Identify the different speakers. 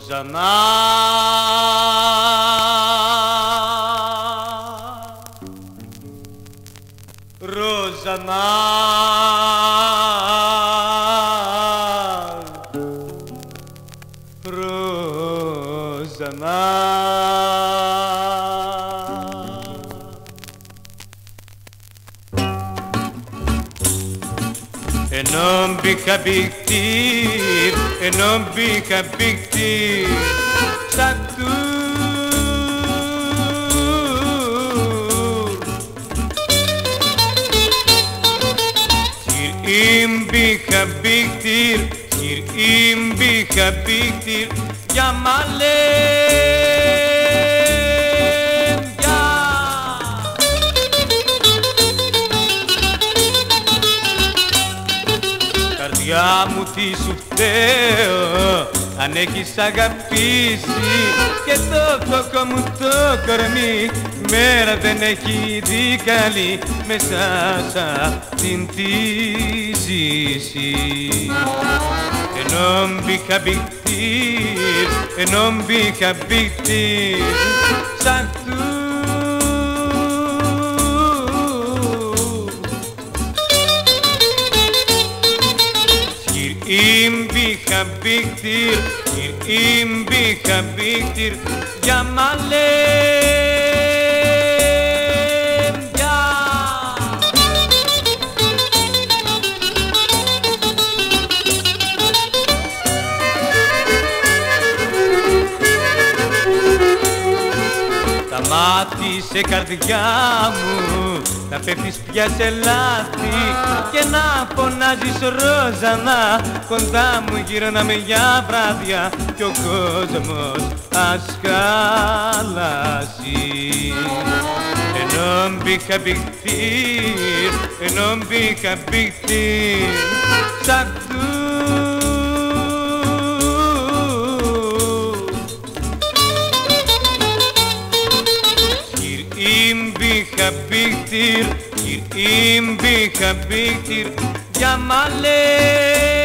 Speaker 1: Ροζανά, Ροζανά, Ροζανά. Ενώ μπήκα μπήκτηρ, ενώ μπήκα μπήκτηρ σαν τουρ. Κυρ μπήκα μπήκτηρ, κυρ μπήκα μπήκτηρ για μαλέμια. Καρδιά μου τι σου φταίω, αν έχεις αγαπήσει και το φτωχό μου το κορμί μέρα δεν έχει δει καλή μέσα σ' αυτήν τη ζήση. Ενώ μπήκα μπήκτηρ, ενώ μπήκα μπήκτηρ σ' αυτού. Μπήκα μπήκτηρ, μπήκα μπήκτηρ για μαλέμια. Σταμάτησε καρδιά μου, να πέφτεις πια σε λάθη και να φωνάζεις Ροζανά κοντά μου γύρναμε για βράδια κι ο κόσμος ας χαλάσει. Ενώ μπήκα μπήκτηρ, ενώ μπήκα μπήκτηρ σ' αυτού. Μπήκα μπήκτηρ, μπήκα μπήκτηρ για μαλέ.